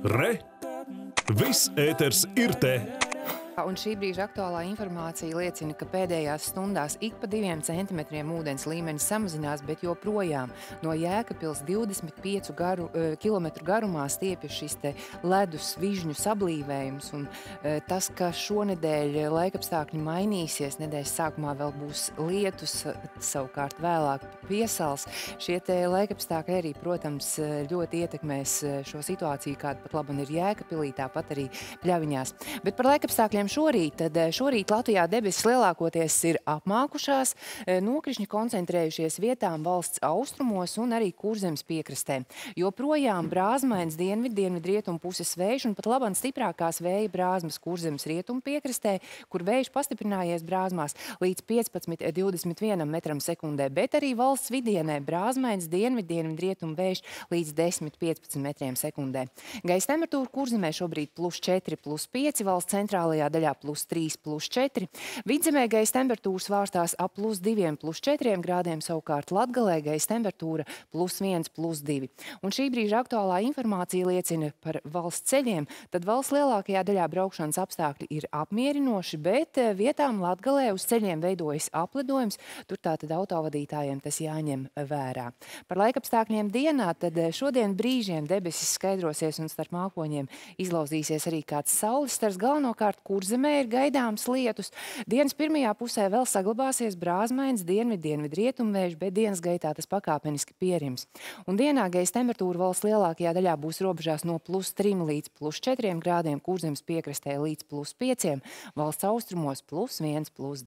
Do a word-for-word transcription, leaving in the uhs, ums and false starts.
Re! Viss ēters ir te! Un šī brīža aktuālā informācija liecina, ka pēdējās stundās ik pa diviem centimetriem ūdens līmenis samazinās, bet joprojām no Jēkabpils divdesmit piecu garu, kilometru garumā stiepjas šis te ledus vižņu sablīvējums. Un tas, ka šonedēļ laikapstākļi mainīsies, nedēļas sākumā vēl būs lietus, savukārt vēlāk piesals. Šie te laikapstākļi arī, protams, ļoti ietekmēs šo situāciju, kāda pat laban ir Jēkabpilī, tāpat arī Pļaviņās. Bet par laikapstākļiem šorīt, tad šorīt Latvijā debesis lielākoties ir apmākušās, nokrišņi koncentrējušies vietām valsts austrumos un arī Kurzemes piekrastē. Joprojām brāzmains dienvid, dienvidrietumu puses vējš un pat labam stiprākās vēja brāzmas Kurzemes rietumu piekrastē, kur vējš pastiprinājies brāzmās līdz piecpadsmit līdz divdesmit vienam metram sekundē, bet arī valsts vidienē brāzmains dienvid, dienvidrietumu vējš līdz desmit līdz piecpadsmit metriem sekundē. Gaisa temperatūra Kurzemē šobrīd plus četri, plus pieci, valsts centrālajā daļā plus trīs, plus četri. Vidzemē gaisa temperatūra svārstās ap plus diviem, plus četriem grādiem, savukārt Latgalē gaisa temperatūra plus viens, plus divi. Un šī brīža aktuālā informācija liecina par valsts ceļiem, tad valsts lielākajā daļā braukšanas apstākļi ir apmierinoši, bet vietām Latgalē uz ceļiem veidojas aplidojums, tur tātad autovadītājiem tas jāņem vērā. Par laikapstākļiem dienā, tad šodien brīžiem debesis skaidrosies un starp mākoņiem izlauzīsies arī kāds saules stars, galvenokārt Kurzemē ir gaidāms lietus. Dienas pirmajā pusē vēl saglabāsies brāzmains dienvid, dienvidrietumvējš, bet dienas gaitā tas pakāpeniski pierims. Un dienā gaisa temperatūra valsts lielākajā daļā būs robežās no plus trim līdz plus četriem grādiem, Kurzemes piekrastē līdz plus pieciem, valsts austrumos plus viens, plus